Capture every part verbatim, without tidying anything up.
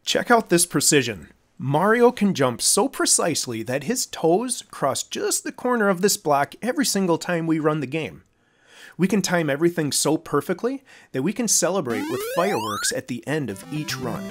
Check out this precision. Mario can jump so precisely that his toes cross just the corner of this block every single time we run the game. We can time everything so perfectly that we can celebrate with fireworks at the end of each run.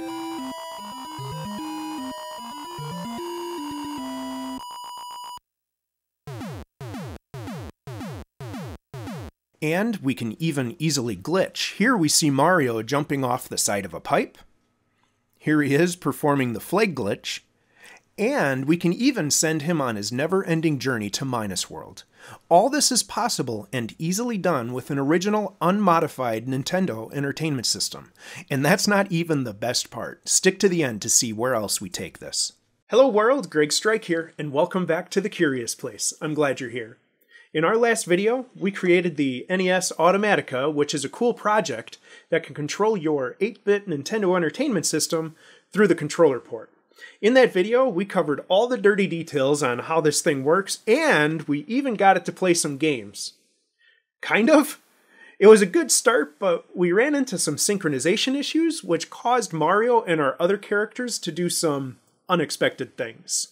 And we can even easily glitch. Here we see Mario jumping off the side of a pipe. Here he is performing the flag glitch. And we can even send him on his never-ending journey to Minus World. All this is possible and easily done with an original, unmodified Nintendo Entertainment System. And that's not even the best part. Stick to the end to see where else we take this. Hello world, Greg Strike here, and welcome back to The Curious Place. I'm glad you're here. In our last video, we created the N E S Automatica, which is a cool project that can control your eight bit Nintendo Entertainment System through the controller port. In that video, we covered all the dirty details on how this thing works, and we even got it to play some games. Kind of. It was a good start, but we ran into some synchronization issues, which caused Mario and our other characters to do some unexpected things.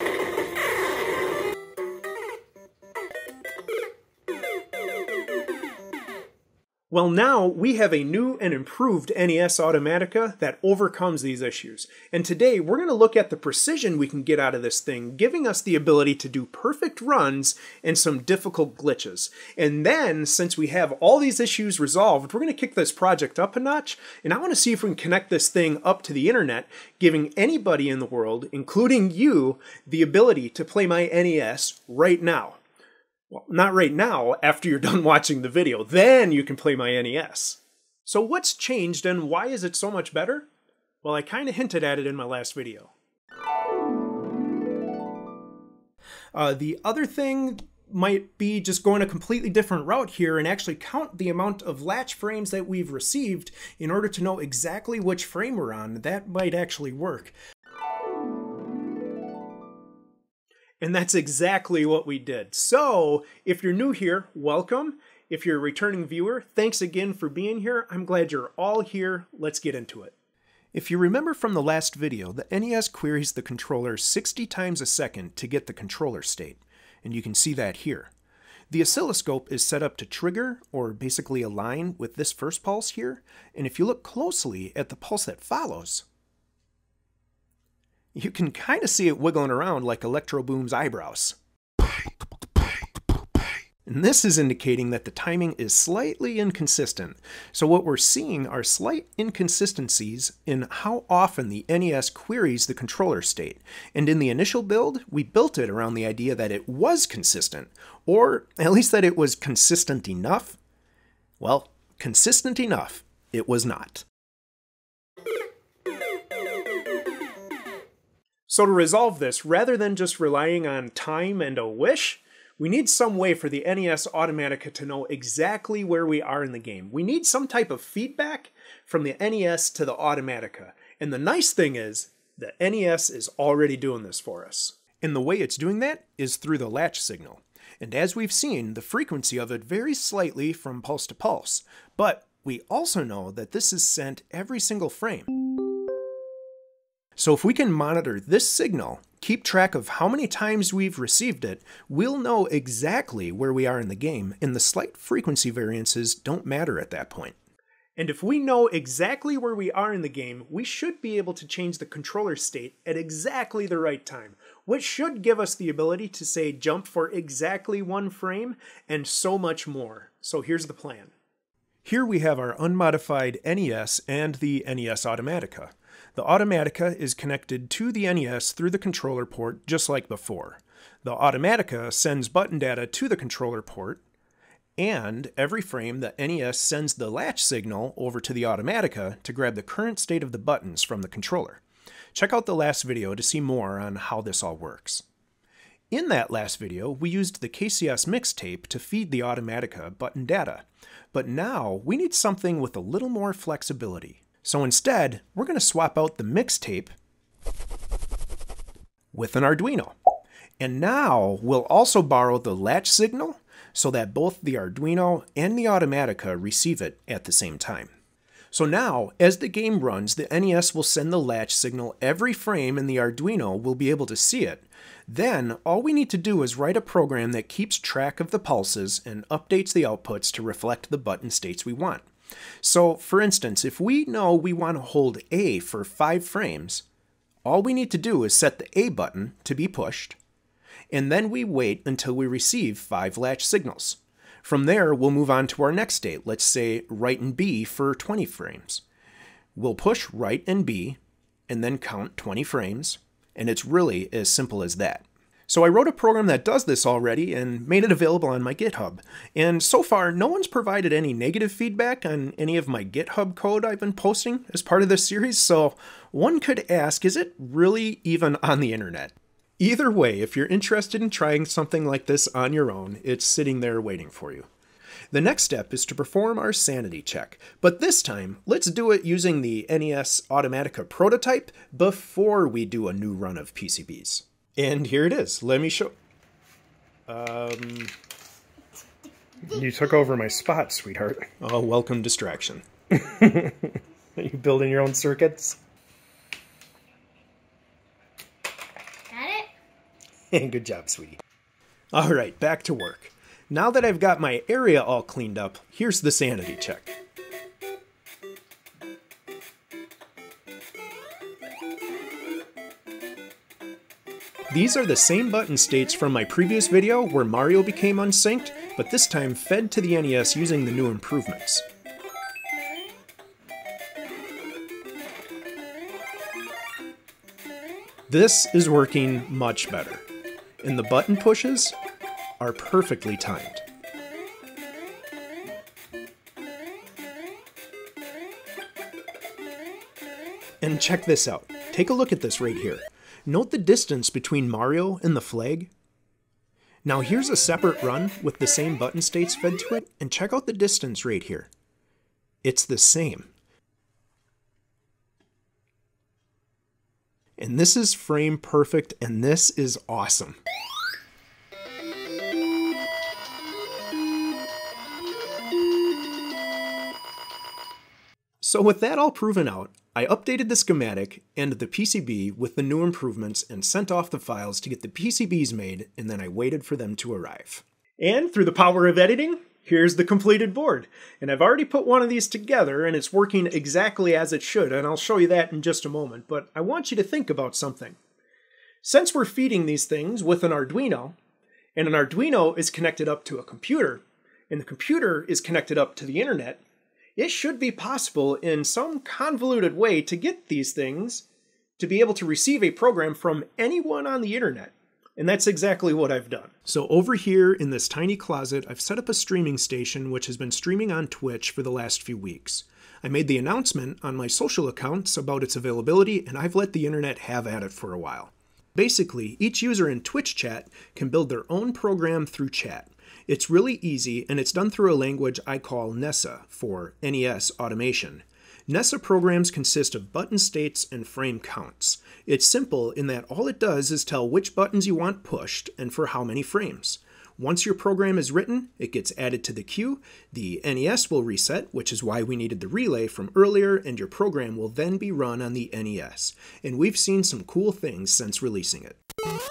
Well, now we have a new and improved N E S Automatica that overcomes these issues. And today we're going to look at the precision we can get out of this thing, giving us the ability to do perfect runs and some difficult glitches. And then, since we have all these issues resolved, we're going to kick this project up a notch, and I want to see if we can connect this thing up to the internet, giving anybody in the world, including you, the ability to play my N E S right now. Well, not right now, after you're done watching the video. Then you can play my N E S. So what's changed and why is it so much better? Well, I kind of hinted at it in my last video. Uh, the other thing might be just going a completely different route here and actually count the amount of latch frames that we've received in order to know exactly which frame we're on. That might actually work. And that's exactly what we did. So, if you're new here, welcome. If you're a returning viewer, thanks again for being here. I'm glad you're all here. Let's get into it. If you remember from the last video, the N E S queries the controller sixty times a second to get the controller state. And you can see that here. The oscilloscope is set up to trigger, or basically align, with this first pulse here. And if you look closely at the pulse that follows, you can kind of see it wiggling around like Electro Boom's eyebrows. And this is indicating that the timing is slightly inconsistent. So what we're seeing are slight inconsistencies in how often the N E S queries the controller state. And in the initial build, we built it around the idea that it was consistent, or at least that it was consistent enough. Well, consistent enough, it was not. So to resolve this, rather than just relying on time and a wish, we need some way for the N E S Automatica to know exactly where we are in the game. We need some type of feedback from the N E S to the Automatica. And the nice thing is, the N E S is already doing this for us. And the way it's doing that is through the latch signal. And as we've seen, the frequency of it varies slightly from pulse to pulse. But we also know that this is sent every single frame. So if we can monitor this signal, keep track of how many times we've received it, we'll know exactly where we are in the game, and the slight frequency variances don't matter at that point. And if we know exactly where we are in the game, we should be able to change the controller state at exactly the right time, which should give us the ability to, say, jump for exactly one frame, and so much more. So here's the plan. Here we have our unmodified N E S and the N E S Automatica. The Automatica is connected to the N E S through the controller port just like before. The Automatica sends button data to the controller port, and every frame the N E S sends the latch signal over to the Automatica to grab the current state of the buttons from the controller. Check out the last video to see more on how this all works. In that last video, we used the K C S mixtape to feed the Automatica button data, but now we need something with a little more flexibility. So instead, we're going to swap out the mixtape with an Arduino. And now we'll also borrow the latch signal so that both the Arduino and the Automatica receive it at the same time. So now, as the game runs, the N E S will send the latch signal every frame and the Arduino will be able to see it. Then, all we need to do is write a program that keeps track of the pulses and updates the outputs to reflect the button states we want. So, for instance, if we know we want to hold A for five frames, all we need to do is set the A button to be pushed, and then we wait until we receive five latch signals. From there, we'll move on to our next state, let's say write in B for twenty frames. We'll push write in B, and then count twenty frames, and it's really as simple as that. So I wrote a program that does this already and made it available on my GitHub. And so far, no one's provided any negative feedback on any of my GitHub code I've been posting as part of this series, so one could ask, is it really even on the internet? Either way, if you're interested in trying something like this on your own, it's sitting there waiting for you. The next step is to perform our sanity check, but this time, let's do it using the N E S Automatica prototype before we do a new run of P C Bs. And here it is. Let me show... Um... You took over my spot, sweetheart. Oh, welcome distraction. Are you building your own circuits? Good job, sweetie. All right, back to work. Now that I've got my area all cleaned up, here's the sanity check. These are the same button states from my previous video where Mario became unsynced, but this time fed to the N E S using the new improvements. This is working much better. And the button pushes are perfectly timed. And check this out. Take a look at this right here. Note the distance between Mario and the flag. Now here's a separate run with the same button states fed to it, and check out the distance right here. It's the same. And this is frame perfect, and this is awesome. So with that all proven out, I updated the schematic and the P C B with the new improvements and sent off the files to get the P C Bs made, and then I waited for them to arrive. And through the power of editing, here's the completed board. And I've already put one of these together, and it's working exactly as it should, and I'll show you that in just a moment, but I want you to think about something. Since we're feeding these things with an Arduino, and an Arduino is connected up to a computer, and the computer is connected up to the internet, it should be possible in some convoluted way to get these things to be able to receive a program from anyone on the internet. And that's exactly what I've done. So over here in this tiny closet, I've set up a streaming station which has been streaming on Twitch for the last few weeks. I made the announcement on my social accounts about its availability, and I've let the internet have at it for a while. Basically, each user in Twitch chat can build their own program through chat. It's really easy, and it's done through a language I call NESA, for N E S Automation. NESA programs consist of button states and frame counts. It's simple in that all it does is tell which buttons you want pushed and for how many frames. Once your program is written, it gets added to the queue, the N E S will reset, which is why we needed the relay from earlier, and your program will then be run on the N E S. And we've seen some cool things since releasing it.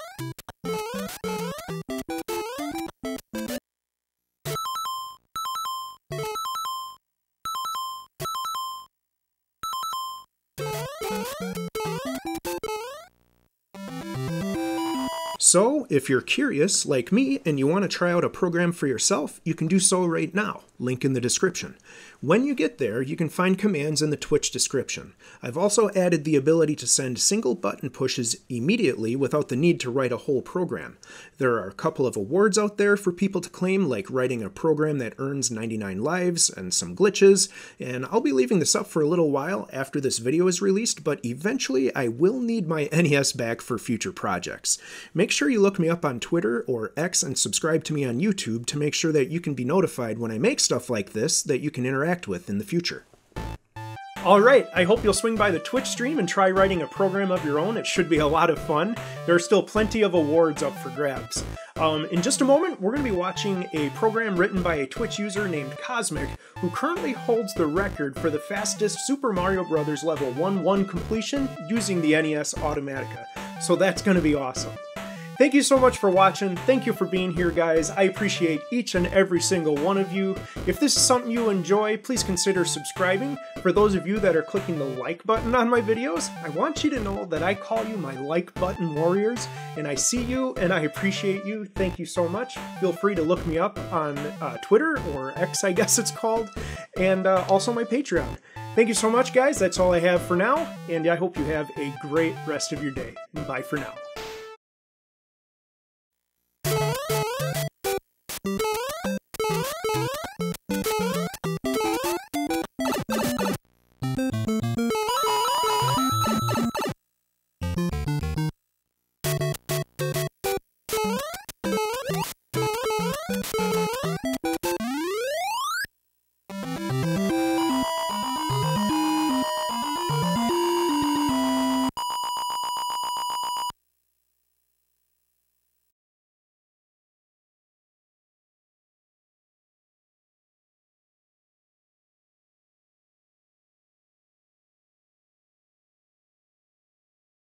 So, if you're curious, like me, and you want to try out a program for yourself, you can do so right now. Link in the description. When you get there, you can find commands in the Twitch description. I've also added the ability to send single button pushes immediately without the need to write a whole program. There are a couple of awards out there for people to claim, like writing a program that earns ninety-nine lives and some glitches, and I'll be leaving this up for a little while after this video is released, but eventually I will need my N E S back for future projects. Make sure you look me up on Twitter or X and subscribe to me on YouTube to make sure that you can be notified when I make stuff like this that you can interact with in the future. Alright, I hope you'll swing by the Twitch stream and try writing a program of your own. It should be a lot of fun. There are still plenty of awards up for grabs. Um, in just a moment, we're going to be watching a program written by a Twitch user named Cosmic, who currently holds the record for the fastest Super Mario Bros. Level one one completion using the N E S Automatica. So that's going to be awesome. Thank you so much for watching. Thank you for being here, guys. I appreciate each and every single one of you. If this is something you enjoy, please consider subscribing. For those of you that are clicking the like button on my videos, I want you to know that I call you my like button warriors, and I see you and I appreciate you. Thank you so much. Feel free to look me up on uh, Twitter, or X I guess it's called, and uh, also my Patreon. Thank you so much, guys. That's all I have for now, and I hope you have a great rest of your day. Bye for now.